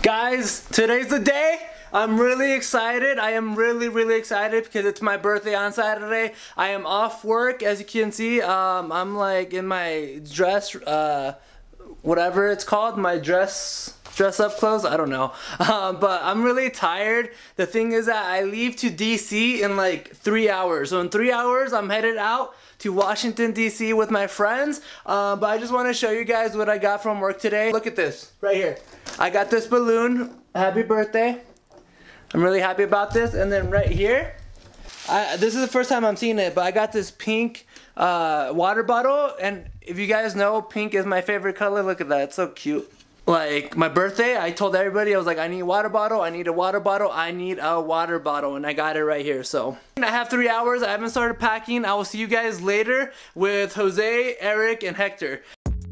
Guys, today's the day. I'm really excited. I am really excited because it's my birthday on Saturday. I am off work, as you can see. I'm like in my dress, whatever it's called, my dress up clothes, I don't know. But I'm really tired. The thing is that I leave to DC in like 3 hours. So in 3 hours, I'm headed out to Washington, DC with my friends. But I just want to show you guys what I got from work today. Look at this, right here. I got this balloon. Happy birthday. I'm really happy about this. And then right here, this is the first time I'm seeing it, but I got this pink water bottle. And if you guys know, pink is my favorite color. Look at that, it's so cute. Like my birthday, I told everybody, I was like, I need a water bottle, I need a water bottle, I need a water bottle, and I got it right here. So I have 3 hours. I haven't started packing. I will see you guys later with Jose, Eric, and Hector.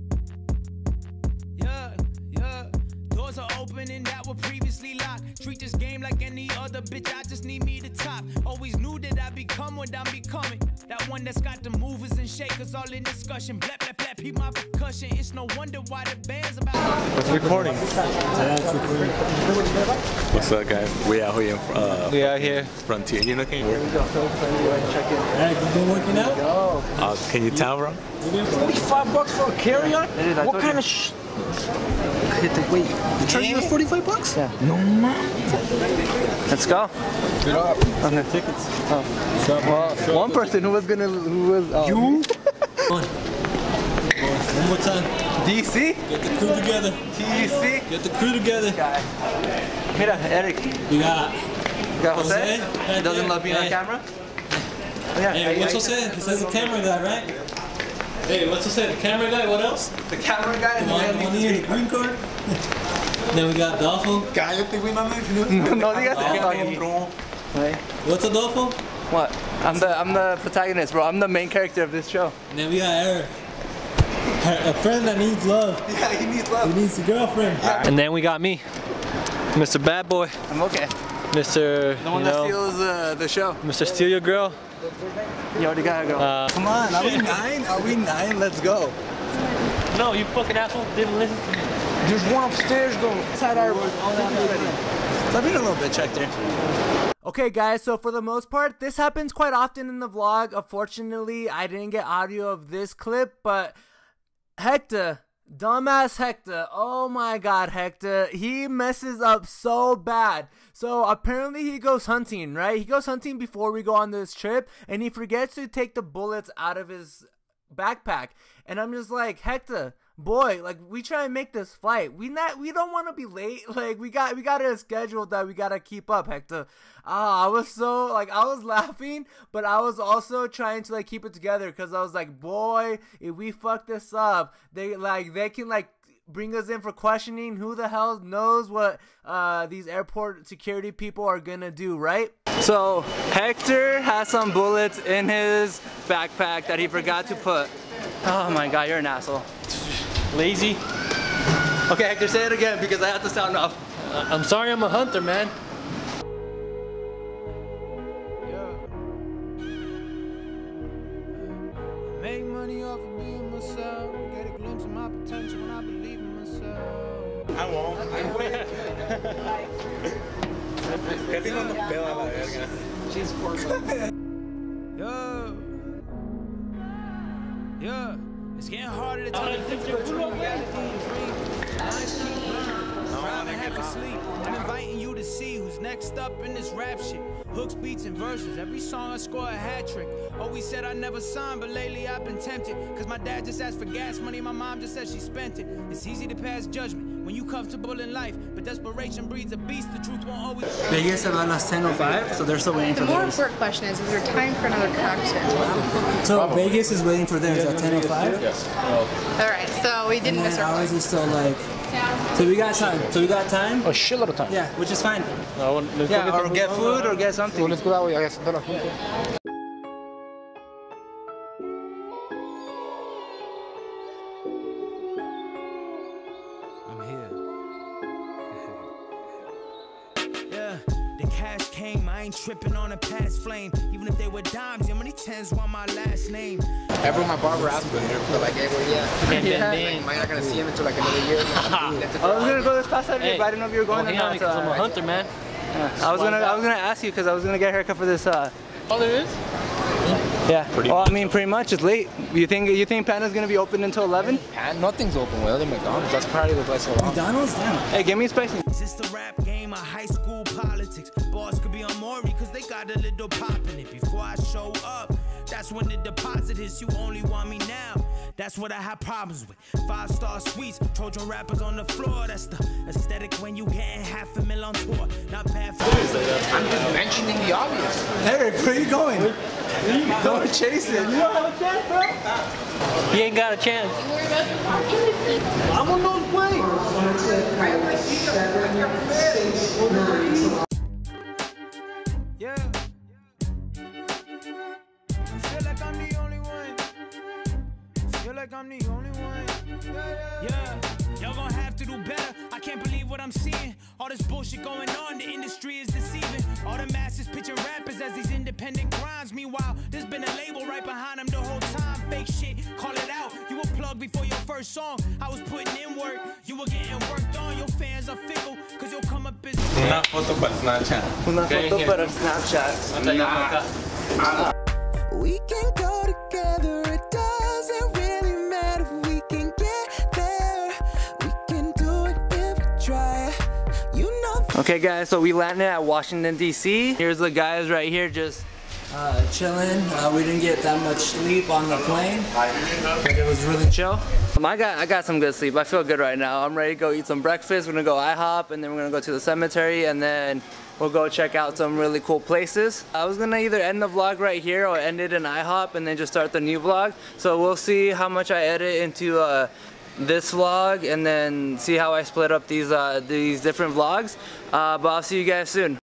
Doors are open and that were previously locked. Treat this game like any other bitch, I just need me to top. Always knew that I'd become what I'm becoming. That one that's got the movers and shakers all in discussion. Blap, blap, blap, he my percussion. It's no wonder why the band's about. It's recording. Yeah, it's recording. What's up, guys? We out here. Frontier. You looking? Here we go. Check in. Hey, you been working out? Can you tell, bro? $45 for a carry-on? What kind of sh... Wait, the charging was $45? Yeah. No man. Let's go. Get up. Okay. Tickets. Well, one person who was you? One more time. DC? Get the crew together. DC? Get the crew together. Guy. Mira, Eric. You got Jose? He doesn't love being on camera? Yeah. Hey, what's Jose? He says the camera guy, right? Hey, what's Jose? The camera guy, what else? The camera guy and the green card. Then we got Dolpho. Cállate, güey, no digas eso. What's Adolfo? What? I'm the protagonist, bro. I'm the main character of this show. And then we got Eric. A friend that needs love. Yeah, he needs love. He needs a girlfriend. And then we got me, Mr. Bad Boy. I'm okay. Mr. The one that steals the show. Mr. Steal Your Girl. You already got a girl. Come on, are we 9? Are we 9? Let's go. No, you fucking asshole didn't listen. There's one upstairs though. Inside our Stop being a little bitch right there. Okay guys, so for the most part, this happens quite often in the vlog. Unfortunately, I didn't get audio of this clip, but Hector, dumbass Hector, oh my god, Hector, he messes up so bad. So apparently he goes hunting, right? He goes hunting before we go on this trip, and he forgets to take the bullets out of his backpack. And I'm just like, Hector, boy, like, we try and make this flight. We don't want to be late. Like, we got a schedule that we gotta keep up, Hector. I was so, like, I was laughing, but I was also trying to, like, keep it together, because I was like, boy, if we fuck this up, they can, like, bring us in for questioning. Who the hell knows what these airport security people are gonna do, right? So Hector has some bullets in his backpack that he forgot to put. Oh my god, you're an asshole. Lazy. Okay, Hector, say it again because I have to sound off. I'm sorry, I'm a hunter, man. Make money off of being myself. Get a glimpse of my potential when I believe in myself. I won't. Casi no nos pela la verga. She's Yeah. It's getting harder to tell the difference between reality and dreams. Lines keep blurring. Drive and have to sleep. I'm inviting you to see who's next up in this rap shit. Hooks, beats, and verses. Every song I score a hat trick. Always said I never signed, but lately I've been tempted. Cause my dad just asked for gas money, my mom just said she spent it. It's easy to pass judgment when you comfortable in life, but desperation breeds a beast. The truth won't always. Vegas about las 10:05, so they're still waiting for The more theirs. important question is there time for another cocktail? So Vegas is waiting for theirs at 10:05? Yes. Alright, so we didn't miss our Ours is still like... So we got time. A shitload of time. Yeah, which is fine. Let's Yeah, or get food or get something. Let's go that way. I guess. I'm here. Yeah, the cash came. I ain't tripping on a past flame. Even if they were dimes, how many tens want my last name? Everyone my barber asked me, but like, hey, well, yeah. Am I not gonna see him until like another year? I was gonna go this past Saturday, but I didn't know if you were going or not. Because I'm a hunter, man. I was gonna ask you because I was gonna get a haircut for this. Oh, there is? Yeah. Well, I mean, pretty much it's late. You think Panda's gonna be open until 11? Nothing's open. Well, other than McDonald's. That's probably the best around. McDonald's? Damn. Hey, give me a spicy. Is this the rap game or high school politics? Boss could be on Maury because they got a little pop in it. Before I show up, that's when the deposit hits. You only want me now. That's what I have problems with. 5-star suites, Trojan rappers on the floor. That's the aesthetic when you getting $500,000 on tour. Not bad for I'm just mentioning the obvious. Eric, where are you going? Don't chase it. You don't have a chance, bro. He ain't got a chance. I'm on those planes. Yeah. I feel like I'm the only one. Feel like I'm the only one. Yeah. Y'all gonna have to do better. I can't believe what I'm seeing. All this bullshit going on, the industry is deceiving. All the masses pitching rappers as these independent grinds. Meanwhile, there's been a label right behind them the whole time. Fake shit, call it out. You were plugged before your first song. I was putting in work. You were getting worked on. Your fans are fickle, cause you'll come up as Una foto para Snapchat. Una foto para Snapchat. We can go together, it doesn't really matter. We can get there, we can do it if we try. You know. Okay guys, so we landed at Washington DC. Here's the guys right here just chilling. We didn't get that much sleep on the plane. It was really chill. I got some good sleep. I feel good right now. I'm ready to go eat some breakfast. We're gonna go IHOP and then we're gonna go to the cemetery and then we'll go check out some really cool places. I was gonna either end the vlog right here or end it in IHOP and then just start the new vlog. So we'll see how much I edit into this vlog and then see how I split up these different vlogs. But I'll see you guys soon.